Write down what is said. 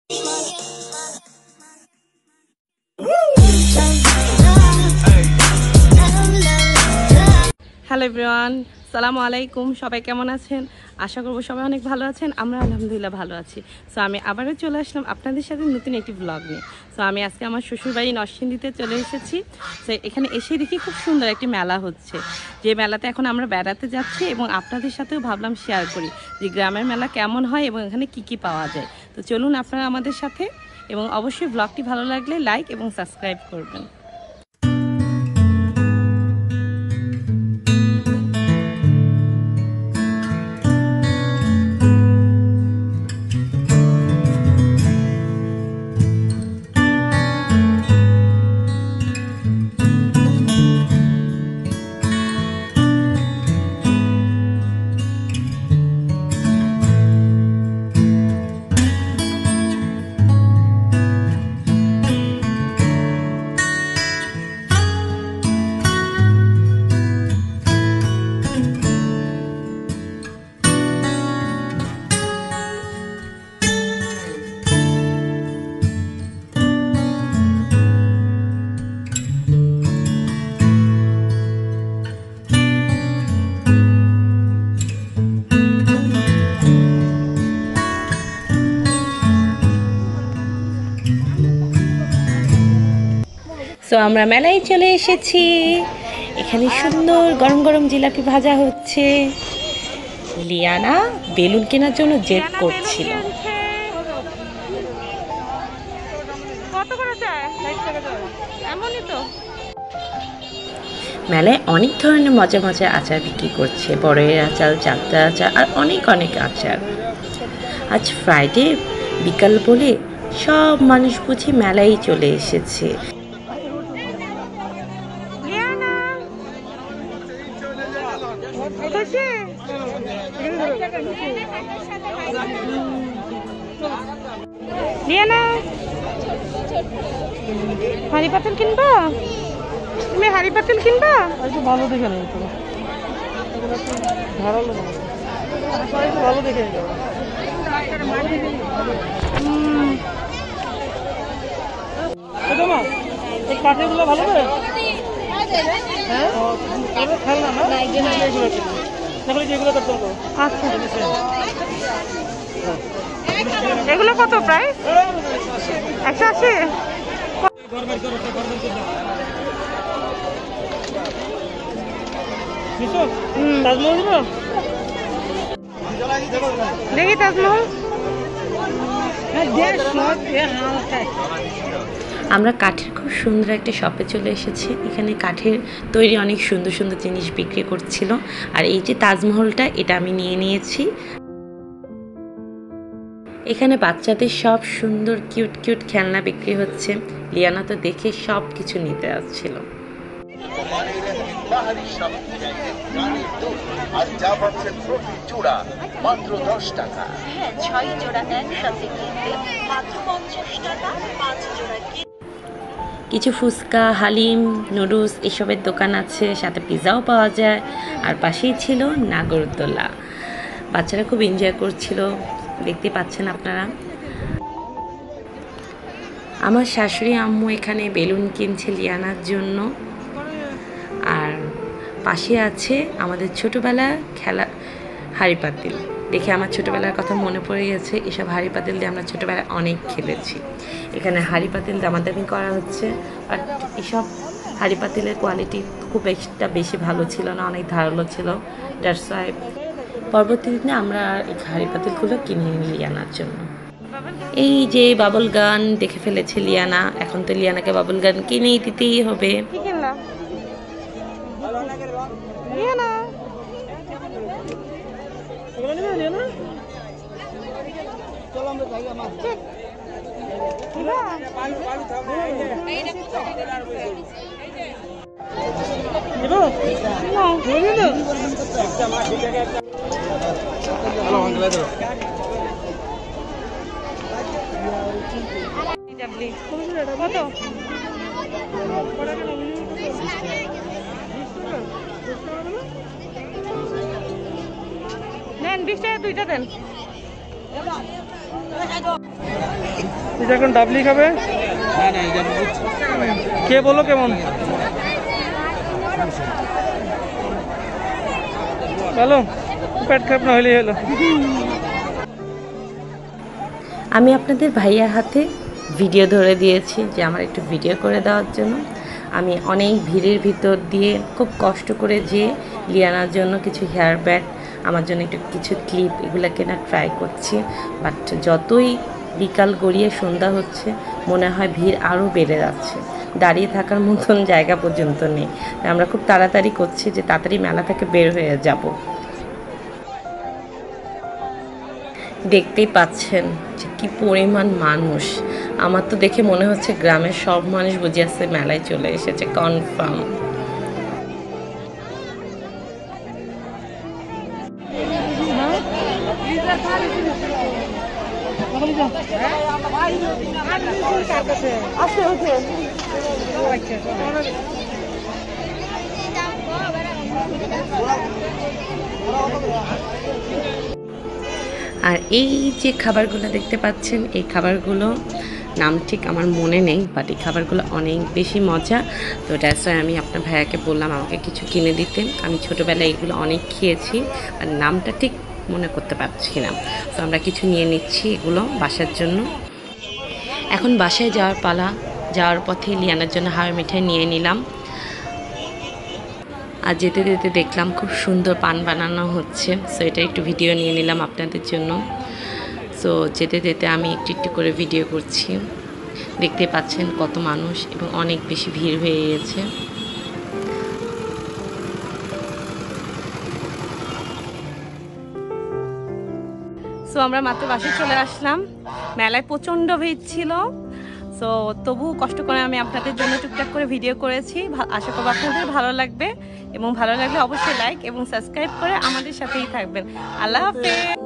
Hello everyone, সালামু আলাইকুম। সবাই কেমন আছেন? আশা করব সবাই অনেক ভালো আছেন। আমরা আলহামদুলিল্লাহ ভালো আছি। সো আমি আবারও চলে আসলাম আপনাদের সাথে নতুন একটি ব্লগ নিয়ে। সো আমি আজকে আমার শ্বশুরবাড়ি নরসিংদীতে চলে এসেছি। সো এখানে এসে দেখি খুব সুন্দর একটি মেলা হচ্ছে, যে মেলাতে এখন আমরা বেড়াতে যাচ্ছি এবং আপনাদের সাথেও ভাবলাম শেয়ার করি যে গ্রামের মেলা কেমন হয় এবং এখানে কি কি পাওয়া যায়। তো চলুন আপনারা আমাদের সাথে, এবং অবশ্যই ব্লগটি ভালো লাগলে লাইক এবং সাবস্ক্রাইব করবেন। সো আমরা মেলায় চলে এসেছি। এখানে সুন্দর গরম গরম জিলাপি ভাজা হচ্ছে। লিয়ানা বেলুন কেনার জন্য জেদ করছিল। মেলায় অনেক ধরনের মজা মজা আচার বিক্রি করছে, বড়ের আচার, চালতা আচার আর অনেক অনেক আচার। আজ ফ্রাইডে বিকাল বলে সব মানুষ বুঝি মেলায় চলে এসেছে। হাড়ি পাতিল কিনবা? তুমি হাড়ি পাতিল কিনবা? ভালো দেখে নেই তো, ভালো দেখে কাঠেরগুলো ভালো করে খেলনা না, যেগুলো আচ্ছা, এগুলো কত প্রাইস? 180। তাজমহল দেখি তাজমহল। আমরা কাঠের খুব সুন্দর একটা শপে চলে এসেছি। এখানে কাঠের তৈরি অনেক সুন্দর সুন্দর জিনিস বিক্রি করছিল। আর এই যে তাজমহলটা, এটা আমি নিয়ে নিয়েছি। এখানে বাচ্চাদের সব সুন্দর কিউট কিউট খেলনা বিক্রি হচ্ছে। লিয়ানা তো দেখে সব কিছু নিতে আসছিল। মাত্র 10 টাকা। হ্যাঁ, 6 জোড়া একসাথে কিনলে মাত্র 50 টাকা, 5 জোড়া। কিছু ফুচকা, হালিম, নুডলস এসবের দোকান আছে, সাথে পিৎজাও পাওয়া যায়। আর পাশেই ছিল নাগরদোলা। বাচ্চারা খুব এনজয় করছিল, দেখতে পাচ্ছেন আপনারা। আমার শাশুড়ি আম্মু এখানে বেলুন কিনছে লিয়ানার জন্য। আর পাশে আছে আমাদের ছোটোবেলার খেলা হাঁড়ি পাতিল। দেখে আমার ছোটোবেলার কথা মনে পড়ে গেছে। এসব হাঁড়ি পাতিল দিয়ে আমরা ছোটোবেলায় অনেক খেলেছি। এখানে হাঁড়ি পাতিল দামাদামি করা হচ্ছে। বাট এসব হাঁড়ি পাতিলের কোয়ালিটি খুব একটা বেশি ভালো ছিল না, অনেক ধারালো ছিল। দ্যাটস ওয়াই পরবর্তী দিনে আমরা এই হাঁড়ি পাতিলগুলো কিনে নিয়ে আনার জন্য। এই যে বাবল গান দেখে ফেলেছে লিয়ানা। এখন তো লিয়ানাকে বাবল গান কিনেই দিতেই হবে। নেন 20 টাকা দুইটা দেন। এটা এখন ডাবলি খাবে? কে বলো কেমন ভালো? পেট খারাপ না হলেই হলো। আমি আপনাদের ভাইয়ার হাতে ভিডিও ধরে দিয়েছি যে আমার একটু ভিডিও করে দেওয়ার জন্য। আমি অনেক ভিড়ের ভিতর দিয়ে খুব কষ্ট করে যে লিয়ানার জন্য কিছু হেয়ার ব্যান্ড, আমার জন্য একটু কিছু ক্লিপ, এগুলো কেনার ট্রাই করছি। বাট যতই বিকাল গড়িয়ে সন্ধ্যা হচ্ছে মনে হয় ভিড় আরও বেড়ে যাচ্ছে, দাঁড়িয়ে থাকার মতন জায়গা পর্যন্ত নেই। আমরা খুব তাড়াতাড়ি করছি যে তাড়াতাড়ি মেলা থেকে বের হয়ে যাব। দেখতেই পাচ্ছেন যে কি পরিমাণ মানুষ। আমার তো দেখে মনে হচ্ছে গ্রামের সব মানুষ বুঝে আসছে মেলায় চলে এসেছে কনফার্ম। আর এই যে খাবারগুলো দেখতে পাচ্ছেন, এই খাবারগুলো নাম ঠিক আমার মনে নেই, বাট এই খাবারগুলো অনেক বেশি মজা। তো দ্যাটস ওয়াই আমি আপনার ভাইয়াকে বললাম আমাকে কিছু কিনে দিতে। আমি ছোটোবেলায় এগুলো অনেক খেয়েছি, আর নামটা ঠিক মনে করতে পারছি না। তো আমরা কিছু নিয়ে নিচ্ছি এগুলো বাসার জন্য। এখন বাসায় যাওয়ার পালা। যাওয়ার পথে লিয়ানার জন্য হাওয়াই মিঠাই নিয়ে নিলাম। আর যেতে যেতে দেখলাম খুব সুন্দর পান বানানো হচ্ছে, সো এটা একটু ভিডিও নিয়ে নিলাম আপনাদের জন্য। সো যেতে যেতে আমি একটু একটু করে ভিডিও করছি। দেখতে পাচ্ছেন কত মানুষ এবং অনেক বেশি ভিড় হয়ে গেছে। সো আমরা মাত্র বাসায় চলে আসলাম। মেলায় প্রচণ্ড ভিড় ছিল, সো তবু কষ্ট করে আমি আপনাদের জন্য টুকটাক করে ভিডিও করেছি। আশা করব আপনাদের ভালো লাগবে, এবং ভালো লাগলে অবশ্যই লাইক এবং সাবস্ক্রাইব করে আমাদের সাথেই থাকবেন। আল্লাহ হাফেজ।